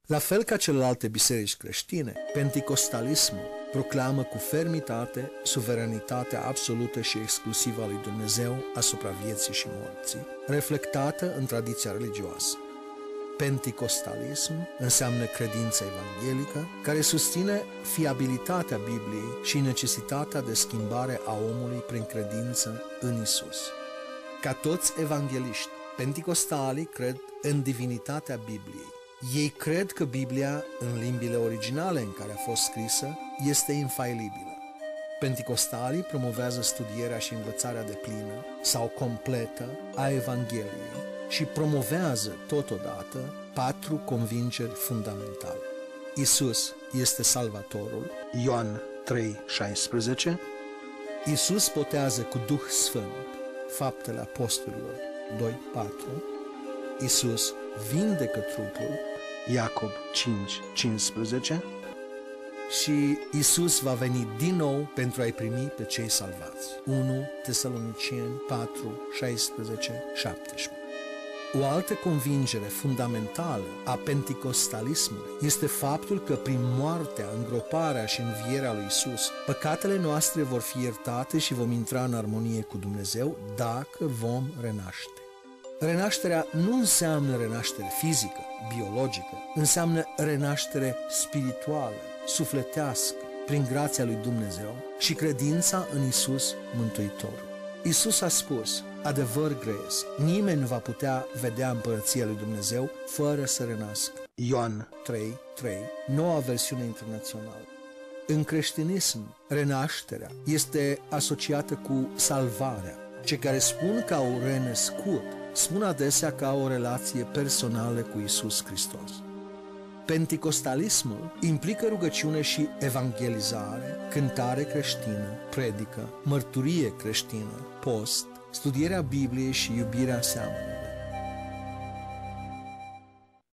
La fel ca celelalte biserici creștine, penticostalismul proclamă cu fermitate suveranitatea absolută și exclusivă a lui Dumnezeu asupra vieții și morții, reflectată în tradiția religioasă. Penticostalism înseamnă credința evanghelică care susține fiabilitatea Bibliei și necesitatea de schimbare a omului prin credință în Isus. Ca toți evangeliști, penticostalii cred în divinitatea Bibliei. Ei cred că Biblia, în limbile originale în care a fost scrisă, este infailibilă. Penticostalii promovează studierea și învățarea deplină sau completă a Evangheliei și promovează totodată 4 convingeri fundamentale. Isus este Salvatorul, Ioan 3,16. Isus botează cu Duh Sfânt, Faptele Apostolilor 2,4. Isus vindecă trupul, Iacob 5,15. Și Isus va veni din nou pentru a-i primi pe cei salvați. 1 Tesaloniceni 4,16-17. O altă convingere fundamentală a penticostalismului este faptul că prin moartea, îngroparea și învierea lui Isus, păcatele noastre vor fi iertate și vom intra în armonie cu Dumnezeu dacă vom renaște. Renașterea nu înseamnă renaștere fizică, biologică, înseamnă renaștere spirituală, sufletească, prin grația lui Dumnezeu și credința în Isus Mântuitorul. Isus a spus: adevăr grăiesc, nimeni nu va putea vedea împărăția lui Dumnezeu fără să renască. Ioan 3,3, noua versiune internațională. În creștinism, renașterea este asociată cu salvarea. Cei care spun că au renăscut spun adesea că au o relație personală cu Isus Hristos. Penticostalismul implică rugăciune și evangelizare, cântare creștină, predică, mărturie creștină, post, studierea Bibliei și iubirea seamănă.